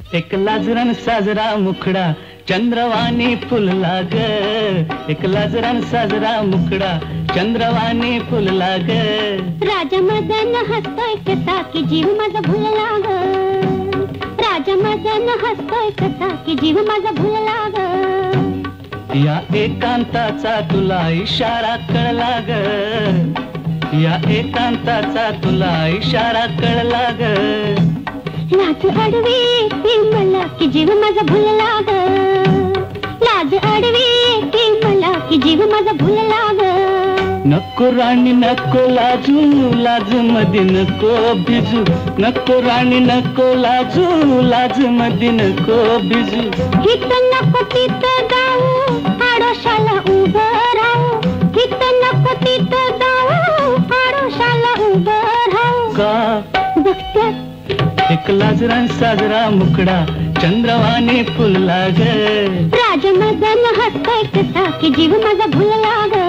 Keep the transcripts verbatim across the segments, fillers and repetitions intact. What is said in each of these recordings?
एक लाजरान साजरा मुखडा चंद्रवाणी फुलला ग, एक लाजरान साजरा मुखडा चंद्रवाणी फुलला ग. राजा मदन हसतोय कसा की जीव माझा भुलला ग, राजा मदन हसतोय कसा की जीव माझा भुलला ग. या एकांताचा तुला इशारा कळला ग, या एकांताचा तुला इशारा कळला ग. लाज अडवी ती मला की जीव माझा भुलला ग, लाज अडवी ती मला की जीव माझा भुलला ग. नको राणी नको लाजू, लाज मध्ये नको भिजू. नको राणी नको लाजू, लाज मध्ये नको भिजू. हित नको तिथं जाऊ, आडोशाला उभं राहू. हित नको तिथं जाऊ, आडोशाला उभं राहू. का बघत्यात एक लाजरान साजरा मुखडा चंद्रवाणी फुलला ग. राजा मदन हसतोय कसा की जीव माझा भुलला ग.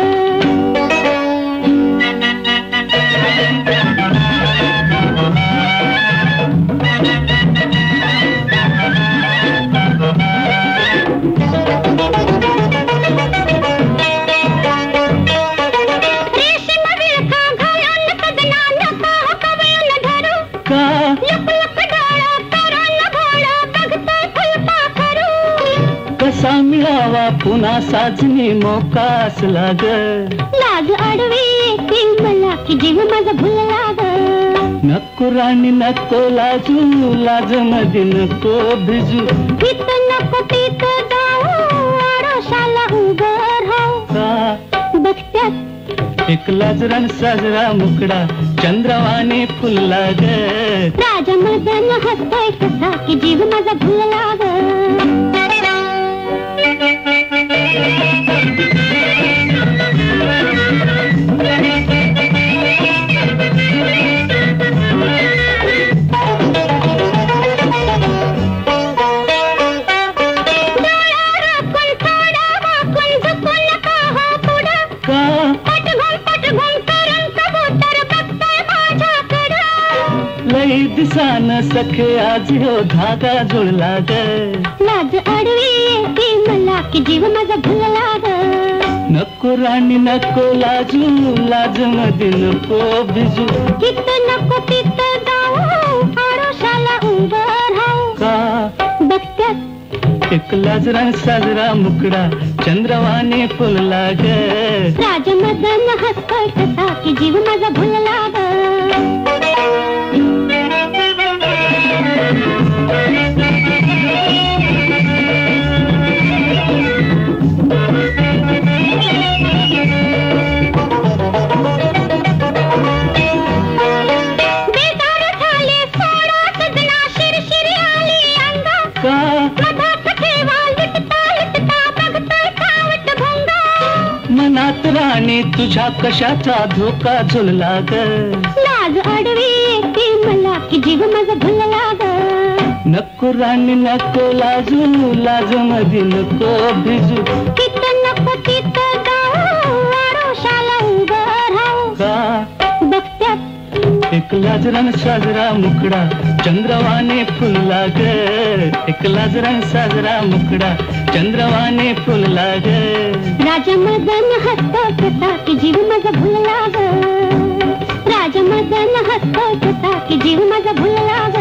कसा मिळावा पुन्हा साजनी मोकास लाग. लाज अडवी ती मला की जीव माझा भुलला ग. नको राणी नको लाजू, लाज मध्ये नको भिजू. हित नको तिथं जाऊ, आडोशाला उभं राहू. का बघत्यात एक लाजरान साजरा मुखडा चंद्रवाणी फुलला ग. राजा मदन हसतोय कसा की जीव माझा भुलला ग. लई दिसान सखे आज हो धागा जुळला ग. लाज अडवी ती मला की जीव माझा भुलला ग. नको राणी नको लाजू, लाज मध्ये नको भिजू. हित नको तिथं जाऊ, आडोशाला उभं राहू. का बघत्यात एक लाजरान साजरा मुखडा चंद्रवाणी फुलला ग. राजा मदन हसतोय कसा की जीव माझा भुलला ग. मनात राणी तुझ्या कशाचा धोका झुलला ग. लाज अडवी ती मला की जीव माझा भुलला ग. नको राणी नको लाजू, लाज मध्ये नको भिजू. हित नको तिथं जाऊ, आडोशाला उभं राहू. का बघत्यात एक लाजरान साजरा मुखडा चंद्रवाणी फुलला ग. एक लाजरान साजरा मुखडा चंद्रवाणी फुलला ग. राजा मदन हसतोय कसा की जीव माझा भुलला ग. राजा मदन हसतोय कसा की जीव माझा भुलला ग.